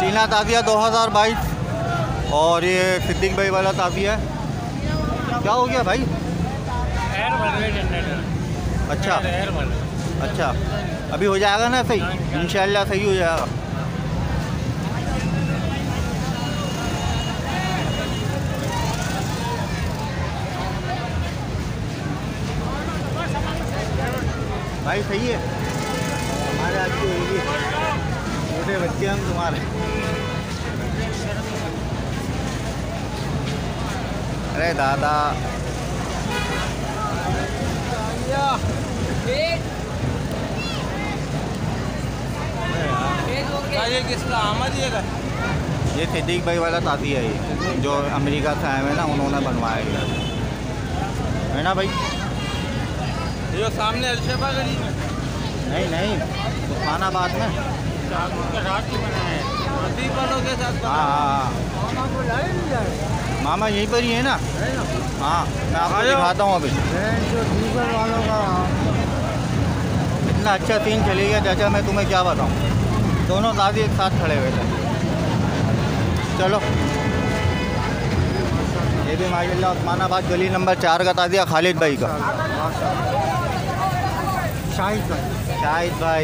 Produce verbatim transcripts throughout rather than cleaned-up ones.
Medina ताज़िया दो हज़ार बाईस। और ये सिद्दीक भाई वाला ताज़िया है। क्या हो गया भाई? एयर भर गए जनरेटर। अच्छा एयर भर। अच्छा, अभी हो जाएगा ना सही? इंशाल्लाह सही हो जाएगा। भाई सही है। हमारे आज की होगी, छोटे बच्चे हम तुम्हारे। अरे दादा ये किसका आमद ये का? ये सिद्दीक भाई वाला ताज़िया है, ये जो अमेरिका से आए हुए ना, उन्होंने बनवाया गया है ना भाई। ये सामने अलशफा गली में? नहीं नहीं, उस्मानाबाद में। वालों के साथ। हाँ हाँ मामा यहीं पर ही है ना? हाँ, मैं आपको दिखाता हूँ अभी। वालों का इतना अच्छा सीन चले गया चाचा, मैं तुम्हें क्या बताऊँ। दोनों गाजी एक साथ खड़े हुए थे। चलो, ये भी माशाल्लाह उस्मानाबाद गली नंबर चार का ताज़िया खालिद भाई का। शाहिद भाई। शाहिद भाई,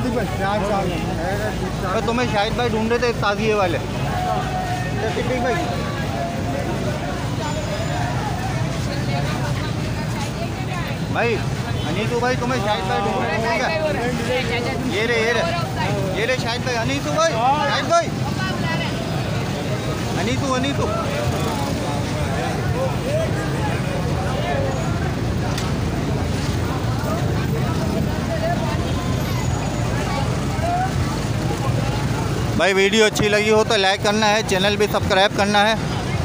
तो तुम्हें शाहिद भाई ढूंढ रहे थे ताज़िए वाले। सिद्दीक भाई भाई, अनीसू भाई तुम्हें शाहिद भाई ढूंढ रहे थे क्या? ये रे ये रे ये रे शाहिद भाई, अनीसू भाई, शाहिद भाई, अनीसू अनीसू। भाई वीडियो अच्छी लगी हो तो लाइक करना है, चैनल भी सब्सक्राइब करना है।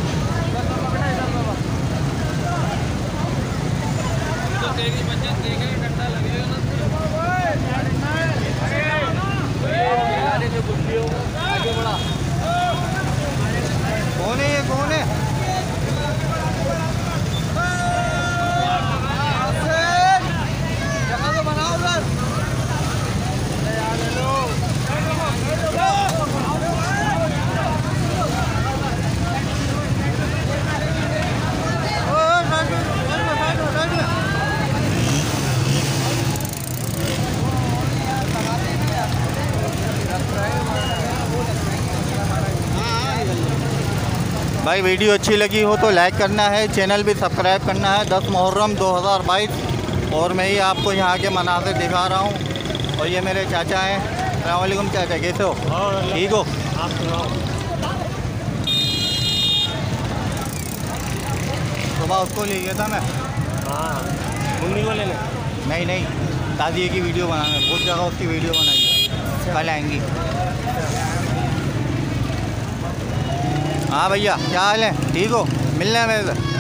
कौन है ये, कौन है? भाई वीडियो अच्छी लगी हो तो लाइक करना है, चैनल भी सब्सक्राइब करना है। दस मुहर्रम दो हज़ार बाईस और मैं ही आपको यहाँ के मनाज़िर दिखा रहा हूँ। और ये मेरे चाचा हैं। अस्सलाम वालेकुम चाचा, कैसे हो? ठीक हो? आप सुनाओ। सुबह उसको ले गया था मैं। हाँ, मम्मी को लेने? नहीं नहीं, ताज़िए की वीडियो बनाना, बहुत जगह उसकी वीडियो बनाई है, कल आएंगी। हाँ भैया, क्या हाल है? ठीक हो? मिलना है मेरे से।